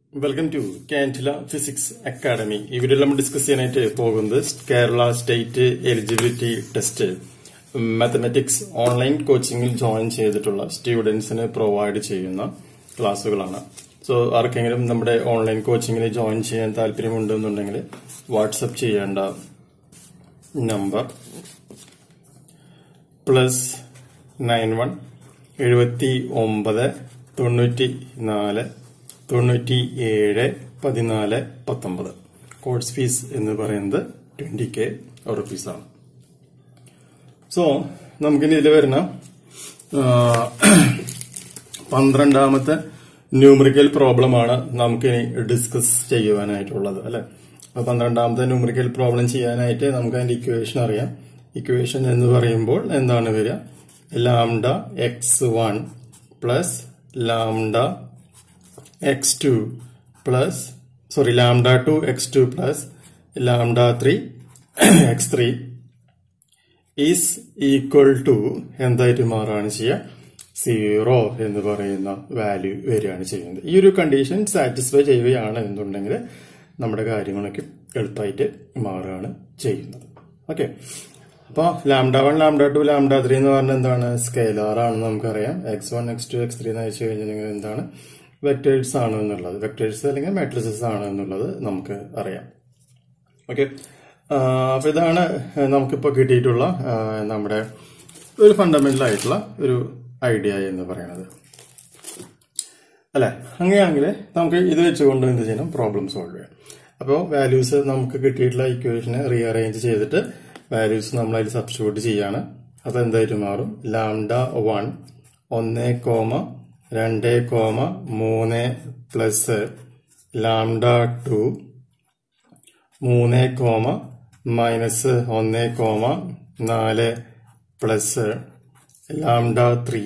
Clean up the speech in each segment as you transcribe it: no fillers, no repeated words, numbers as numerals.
Welcome to Cantilla Physics Academy. ഈ വീഡിയോയിൽ നമ്മൾ ഡിസ്കസ് ചെയ്യാനായിട്ട് പോകുന്നത് Kerala state eligibility test mathematics online കോച്ചിങ്ങിൽ ജോയിൻ ചെയ്തിട്ടുള്ള സ്റ്റുഡൻസിന് പ്രൊവൈഡ് ചെയ്യുന്ന ക്ലാസ്സുകളാണ്. സോ ആർക്കെങ്കിലും നമ്മുടെ ഓൺലൈൻ കോച്ചിങ്ങിൽ ജോയിൻ ചെയ്യാൻ താല്പര്യമുണ്ടെന്നുണ്ടെങ്കിൽ വാട്സപ്പ് ചെയ്യേണ്ട നമ്പർ +91 79 94 97 14 19. കോഴ്സ് ഫീസ് എന്ന് പറയുന്നത് 20K റുപ്പീസാണ്. സോ നമുക്കിനി ഇതിൽ വരുന്ന 12ാമത്തെ ന്യൂമറിക്കൽ പ്രോബ്ലം ആണ് നമുക്കിനി ഡിസ്കസ് ചെയ്യുവാനായിട്ടുള്ളത് അല്ലെ. 12ാമത്തെ ന്യൂമറിക്കൽ പ്രോബ്ലം ചെയ്യാനായിട്ട് നമുക്ക് അതിന്റെ ഇക്വേഷൻ അറിയാം. ഇക്വേഷൻ എന്ന് പറയുമ്പോൾ എന്താണ് വരിക? Lambda x1 plus lambda x2 plus lambda 2 x2 plus lambda 3 x3 is equal to എന്തായിട്ട് മാറുകയാണ് ചെയ്യുക? 0 എന്ന് പറയുന്ന വാല്യൂ വരികയാണ് ചെയ്യുന്നത്. ഈ ഒരു കണ്ടീഷൻ സാറ്റിസ്ഫൈ ചെയ്യുകയാണ് എന്നുണ്ടെങ്കിൽ നമ്മുടെ കാര്യങ്ങളൊക്കെ എളുപ്പമായിട്ട് മാറുകയാണ് ചെയ്യുന്നത്. ഓക്കെ, അപ്പൊ ലാംഡ 1 ലാംഡ 2 ലാംഡ 3 എന്ന് പറഞ്ഞാൽ എന്താണ്? സ്കെയിലാർ ആണെന്ന് നമുക്കറിയാം. x1 x2 x3 എന്ന് വെച്ച് കഴിഞ്ഞാൽ എന്താണ്? വെക്ടേഴ്സ് ആണ് എന്നുള്ളത്, വെക്ടേഴ്സ് അല്ലെങ്കിൽ മാട്രിസസ് ആണ് എന്നുള്ളത് നമുക്ക് അറിയാം. ഓക്കെ, അപ്പൊ ഇതാണ് നമുക്കിപ്പോ കിട്ടിയിട്ടുള്ള നമ്മുടെ ഒരു ഫണ്ടമെന്റൽ ആയിട്ടുള്ള ഒരു ഐഡിയ എന്ന് പറയുന്നത് അല്ലെ. അങ്ങനെയാണെങ്കിൽ നമുക്ക് ഇത് വെച്ചുകൊണ്ട് എന്ത് ചെയ്യണം? പ്രോബ്ലം സോൾവ് ചെയ്യാം. അപ്പോൾ വാല്യൂസ് നമുക്ക് കിട്ടിയിട്ടുള്ള ഇക്വേഷനെ റീഅറേഞ്ച് ചെയ്തിട്ട് വാല്യൂസ് നമ്മൾ അതിൽ സബ്സ്റ്റിറ്റ്യൂട്ട് ചെയ്യാണ്. അത് എന്തായിട്ട് മാറും? Lambda 1 1, 2, 3 plus lambda 2 3, minus 1, 4 plus lambda 3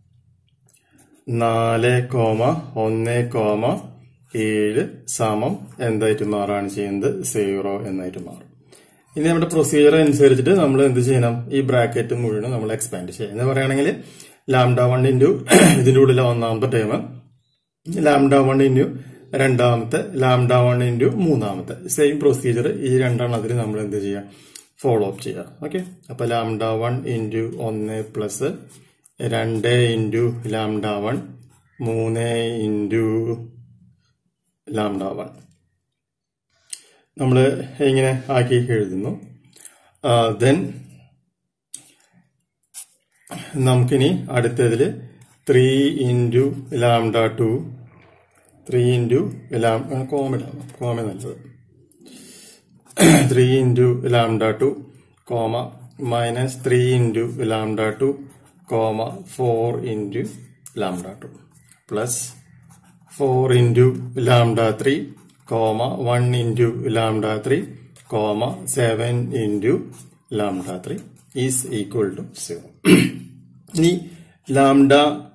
4, 1, 7 സമം എന്തായിട്ട് മാറാണ് ചെയ്യുന്നത്? 0 എന്നായിട്ട് മാറും. ഇനി നമ്മുടെ പ്രൊസീജിയർ അനുസരിച്ചിട്ട് നമ്മൾ എന്ത് ചെയ്യണം? ഈ ബ്രാക്കറ്റ് മുഴുവൻ നമ്മൾ എക്സ്പാൻഡ് ചെയ്യാം. എന്ന് പറയുകയാണെങ്കിൽ ലാംഡ 1 ഇൻറ്റു ഇതിന്റെ ഉള്ളിലെ ഒന്നാമത്തെ ടേം, ലാംഡ 1 ഇൻറ്റു രണ്ടാമത്തെ, ലാംഡ 1 ഇൻറ്റു മൂന്നാമത്തെ, സെയിം പ്രൊസീജിയർ ഈ രണ്ടെണ്ണത്തിൽ നമ്മൾ എന്ത് ചെയ്യാം? ഫോളോ അപ്പ് ചെയ്യാം. ഓക്കെ, അപ്പൊ lambda 1 into 1 plus 2 into lambda 1 3 into lambda 1 നമ്മൾ ഇങ്ങനെ ആക്കി എഴുതുന്നു. ദെൻ നമുക്കിനി അടുത്തതില് 3 ഇൻറ്റു ലാംഡ 2 3 ഇൻറ്റു കോമ നല്ലത് 3 into lambda 2 minus 3 into lambda 2 4 into lambda 2 plus 4 into lambda 3 1 into lambda 3 7 into lambda 3 is equal to 0. ഇനി ലാംഡ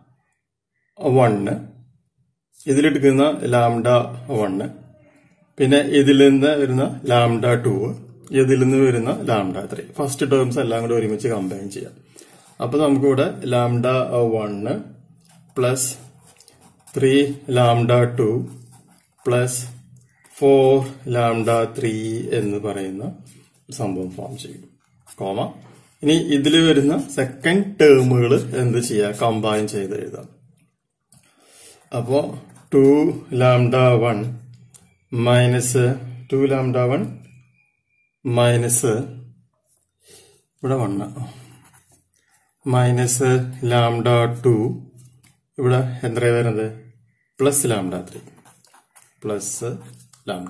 1 ഇതിലെടുക്കുന്ന ലാംഡ 1 പിന്നെ ഇതിൽ നിന്ന് വരുന്ന ലാംഡ 2 ഇതിൽ നിന്ന് വരുന്ന ലാംഡ 3 ഫസ്റ്റ് ടേംസ് എല്ലാം കൂടെ ഒരുമിച്ച് കമ്പൈൻ ചെയ്യാം. അപ്പൊ നമുക്കിവിടെ lambda 1 plus 3 lambda 2 plus 4 lambda 3 എന്ന് പറയുന്ന സംഭവം ഫോം ചെയ്യും. ഇനി ഇതിൽ വരുന്ന സെക്കൻഡ് ടേമുകൾ എന്ത് ചെയ്യാം? കമ്പൈൻ ചെയ്ത് എഴുതാം. അപ്പോ 2 ലാംഡ 1 മൈനസ് 2 ലാംഡ 1 മൈനസ് ഇവിടെ 1 മൈനസ് ലാംഡ 2 ഇവിടെ എന്താ വരുന്നത്? പ്ലസ് ലാംഡ 3 പ്ലസ് ലാംഡ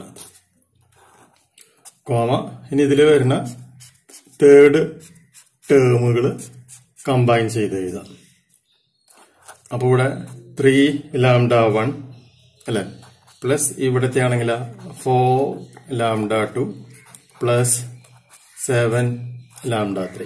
3 ഇനി ഇതിൽ വരുന്ന തേർഡ് ടേമുകൾ കമ്പൈൻ ചെയ്ത് എഴുതാം. അപ്പൊ ഇവിടെ 3 ലാംഡ 1 അല്ലെ പ്ലസ് ഇവിടത്തെ ആണെങ്കിൽ 4 ലാംഡ 2 പ്ലസ് 7 ലാംഡ 3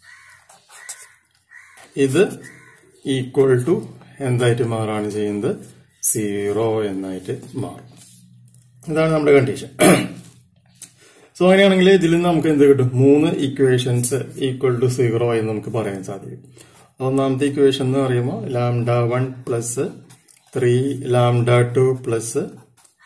ഇത് ഈക്വൽ ടു എന്തായിട്ട് മാറാണ് ചെയ്യുന്നത്? 0 എന്നായിട്ട് മാറും. ഇതാണ് നമ്മുടെ കണ്ടീഷൻ. സോ അങ്ങനെയാണെങ്കിൽ ഇതിൽ നിന്ന് നമുക്ക് എന്ത് കിട്ടും? 3 ഇക്വേഷൻസ് ഈക്വൽ ടു 0 എന്ന് നമുക്ക് പറയാൻ സാധിക്കും. ഒന്നാമത്തെ ഇക്വേഷൻ എന്ന് പറയുമ്പോൾ lambda 1 plus 3 lambda 2 plus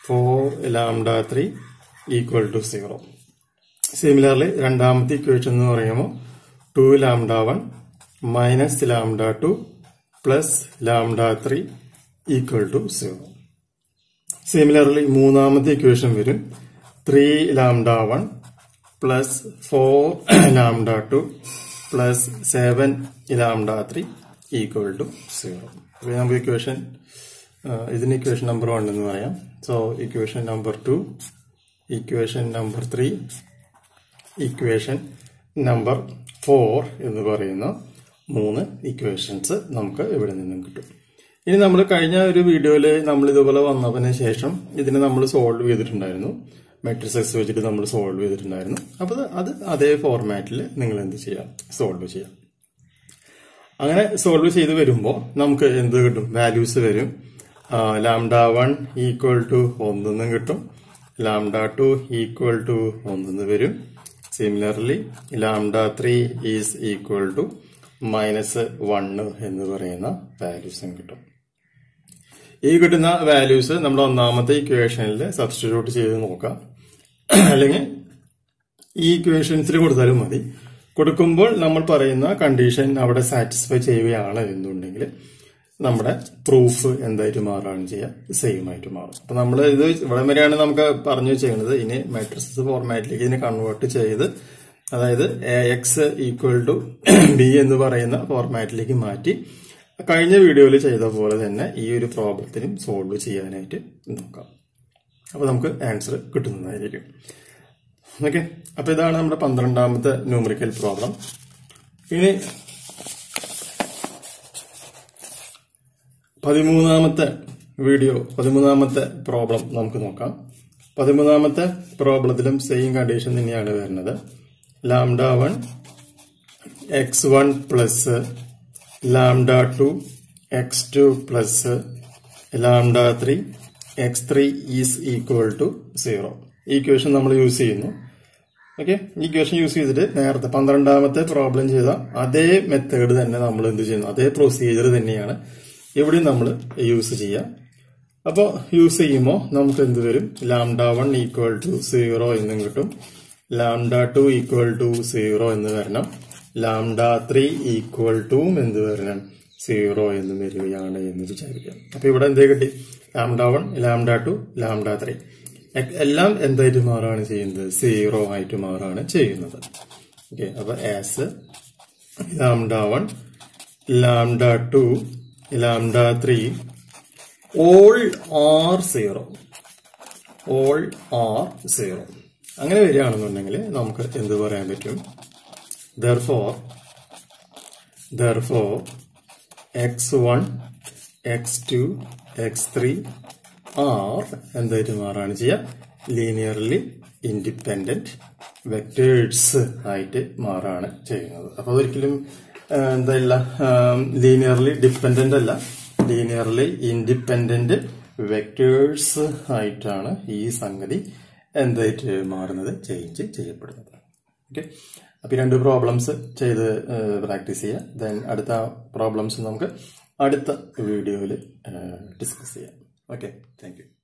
4 lambda 3 equal to 0. Similarly, രണ്ടാമത്തെ ഇക്വേഷൻ എന്ന് പറയുമ്പോൾ 2 lambda 1 minus lambda 2 plus lambda 3 equal to 0. Similarly, മൂന്നാമത്തെ ഇക്വേഷൻ വരും 3 lambda 1 plus 4 lambda 2 plus 7 lambda 3 equal to 0. അപ്പോൾ നമുക്ക് ഇക്വേഷൻ ഇതിന് ഇക്വേഷൻ നമ്പർ 1 എന്ന് പറയാം. So equation number 2, equation number 3, equation number 4 എന്ന് പറയുന്ന 3 ഇക്വേഷൻസ് നമുക്ക് ഇവിടെ നിന്നും കിട്ടും. ഇനി നമ്മൾ കഴിഞ്ഞ ഒരു വീഡിയോയിൽ നമ്മൾ ഇതുപോലെ വന്നതിന് ശേഷം ഇതിനെ നമ്മൾ സോൾവ് ചെയ്തിട്ടുണ്ടായിരുന്നു. മെട്രിക്സ് എക്സ് വെച്ചിട്ട് നമ്മൾ സോൾവ് ചെയ്തിട്ടുണ്ടായിരുന്നു. അപ്പോൾ അത് അതേ ഫോർമാറ്റിൽ നിങ്ങൾ എന്ത് ചെയ്യാം, സോൾവ് ചെയ്യാം. അങ്ങനെ സോൾവ് ചെയ്ത് വരുമ്പോൾ നമുക്ക് എന്ത് കിട്ടും, വാല്യൂസ് വരും. ലാംഡ 1 ഈക്വൽ ടു 1 എന്നും കിട്ടും, ലാംഡ 2 ഈക്വൽ ടു 1 എന്ന് വരും. Similarly lambda 3 is equal to -1 എന്ന് പറയുന്ന വാല്യൂസും കിട്ടും. ഈ കിട്ടുന്ന വാല്യൂസ് നമ്മുടെ ഒന്നാമത്തെ ഇക്വേഷനിൽ സബ്സ്റ്റിറ്റ്യൂട്ട് ചെയ്ത് നോക്കാം, അല്ലെങ്കിൽ ഈ ഇക്വേഷൻസിൽ കൊടുത്താലും മതി. കൊടുക്കുമ്പോൾ നമ്മൾ പറയുന്ന കണ്ടീഷൻ അവിടെ സാറ്റിസ്ഫൈ ചെയ്യുകയാണ് എന്നുണ്ടെങ്കിൽ നമ്മുടെ പ്രൂഫ് എന്തായിട്ട് മാറുകയാണ് ചെയ്യുക, സെയിം ആയിട്ട് മാറും. അപ്പൊ നമ്മൾ ഇത് ഇവിടെ വരെയാണ് നമുക്ക് പറഞ്ഞു വെച്ചിരിക്കുന്നത്. ഇനി മാട്രിക്സ് ഫോർമാറ്റിലേക്ക് ഇതിനെ കൺവേർട്ട് ചെയ്ത്, അതായത് AX ഈക്വൽ ടു B എന്ന് പറയുന്ന ഫോർമാറ്റിലേക്ക് മാറ്റി കഴിഞ്ഞ വീഡിയോയിൽ ചെയ്ത പോലെ തന്നെ ഈ ഒരു പ്രോബ്ലത്തിനും സോൾവ് ചെയ്യാനായിട്ട് നോക്കാം. അപ്പൊ നമുക്ക് ആൻസർ കിട്ടുന്നതായിരിക്കും. ഓക്കെ, അപ്പൊ ഇതാണ് നമ്മുടെ 12ാമത്തെ ന്യൂമറിക്കൽ പ്രോബ്ലം. ഇനി 13ാമത്തെ പ്രോബ്ലം നമുക്ക് നോക്കാം. 13ാമത്തെ പ്രോബ്ലത്തിലും സെയിം കണ്ടീഷൻ തന്നെയാണ് വരുന്നത്. Lambda 1 x1 plus lambda 2 x2 plus lambda 3 x3 is equal to 0. ഈ ഇക്വേഷൻ നമ്മൾ യൂസ് ചെയ്യുന്നു. ഓക്കെ, ഈ ഇക്വേഷൻ യൂസ് ചെയ്തിട്ട് നേരത്തെ 12ാമത്തെ പ്രോബ്ലം ചെയ്ത അതേ മെത്തേഡ് തന്നെ നമ്മൾ എന്ത് ചെയ്യുന്നു, അതേ പ്രൊസീജിയർ തന്നെയാണ് ഇവിടെ നമ്മൾ യൂസ് ചെയ്യാം. അപ്പോൾ യൂസ് ചെയ്യുമ്പോൾ നമുക്ക് എന്ത് വരും, ലാംഡ 1 ഈക്വൽ ടു 0 എന്നും കിട്ടും, ലാംഡ 2 ഈക്വൽ ടു 0 എന്ന് വരണം, ലാംഡ 3 ഈക്വൽ ടു എന്ത് വരണം, 0 എന്ന് വരികയാണ് എന്ന് വിചാരിക്കാം. അപ്പൊ ഇവിടെ എന്തേ കിട്ടി, ലാംഡ 1, ലാംഡ 2, ലാംഡ 3 എല്ലാം എന്തായിട്ട് മാറുകയാണ് ചെയ്യുന്നത്, 0 ആയിട്ട് മാറുകയാണ് ചെയ്യുന്നത്. ഓക്കെ, അപ്പൊ as lambda 1, lambda 2, lambda 3 all are 0, all are 0 അങ്ങനെ വരികയാണെന്നുണ്ടെങ്കിൽ നമുക്ക് എന്ത് പറയാൻ പറ്റും, therefore x1, x2, x3 R എന്തായിട്ട് മാറാണ് ചെയ്യുക, ലീനിയർലി ഇൻഡിപെൻഡന്റ് വെക്ടേഴ്സ് ആയിട്ട് മാറാണ് ചെയ്യുന്നത്. അപ്പൊ ഒരിക്കലും എന്തായില്ല, ലീനിയർലി ഡിപെൻഡന്റ് അല്ല, ലീനിയർലി ഇൻഡിപെൻഡന്റ് വെക്ടേഴ്സ് ആയിട്ടാണ് ഈ സംഗതി എന്തായിട്ട് മാറുന്നത്, ചേഞ്ച് ചെയ്യപ്പെടുന്നത്. ഓക്കെ, അപ്പൊ 2 പ്രോബ്ലംസ് ചെയ്ത് പ്രാക്ടീസ് ചെയ്യുക. ദെൻ അടുത്ത പ്രോബ്ലംസ് നമുക്ക് അടുത്ത വീഡിയോയിൽ ഡിസ്കസ് ചെയ്യാം. Okay, thank U.